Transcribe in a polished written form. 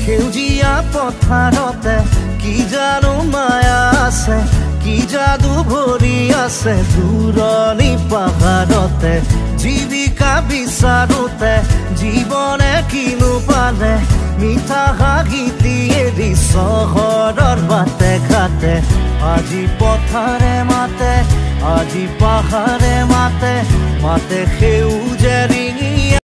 সেউজীয়া পথাৰতে কি জানো মায়া আছে, কি যাদু ভৰি আছে দূৰণি পাহাৰতে। জীৱিকা বিচাৰোতে জীৱনে কিনো পালে, মিঠা হাঁহিটি এৰি চহৰৰ বাটে ঘাটে। আজি পথাৰে মাতে, আজি পাহাৰে মাতে, মাতে সেউজে ৰিঙি